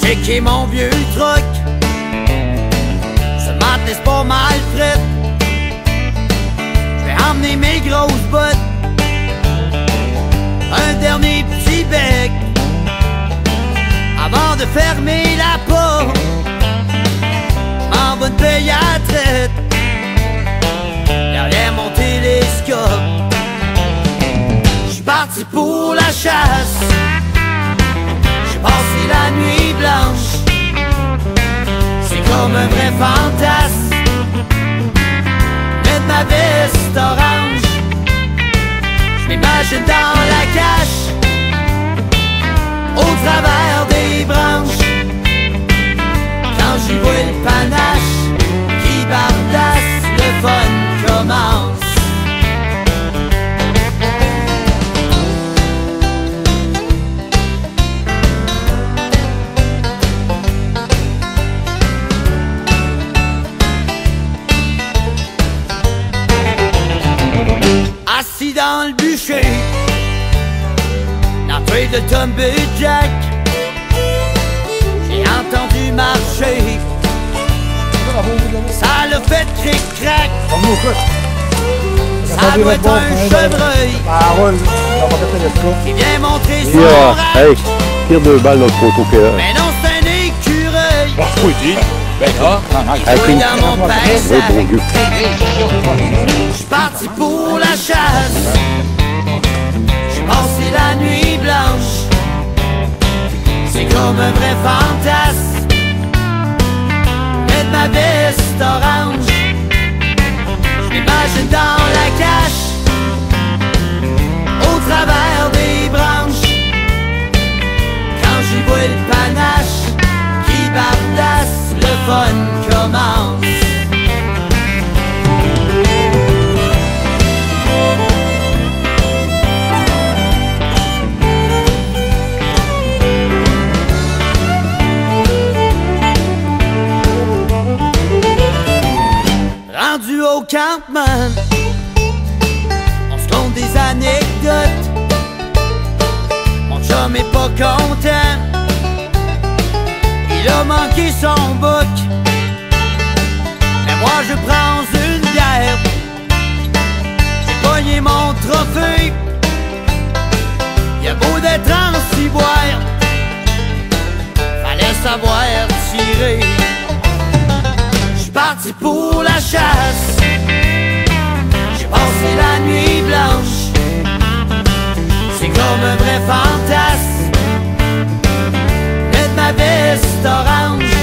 checké mon vieux truck. Ce matin c'est pas mal fret. J'vais emmener mes grosses bottes, un dernier petit bec avant de fermer la porte. M'en va te payer à la traite derrière mon télescope. J'suis parti pour la chasse, j'ai passé la nuit blanche. C'est comme un vrai fantasme, mettre ma veste orange. J'm'imagine dans la cache, au travers des branches, quand j'y vois le panache qui bardasse, le fun commence. Assis dans le bûcher, l'entrée de tomber Jack, j'ai entendu marcher, ça l'a fait cric-crac. Ça doit être un chevreuil qui vient montrer son rack. Hey, tire 2 balles notre photo que là. Mais non, c'est un écureuil. Ben là, Oui, dans mon paysage. J'suis parti pour la chasse, j'ai passé la nuit blanche. C'est comme un vrai fantasme, mettre ma veste orange. J'm'imagine dans la cache, au travers des branches, quand j'y vois le panache qui bardasse, le fun commence. Rendu au campement, on se compte des anecdotes. Mon chum est pas content, il a manqué son boc. Mais moi je prends une bière, j'ai pogné mon trophée. Y'a beau d'être en ciboire, fallait savoir tirer. J'suis parti pour la chasse, j'ai passé la nuit blanche. C'est comme un vrai fantasme, mettre ma veste orange.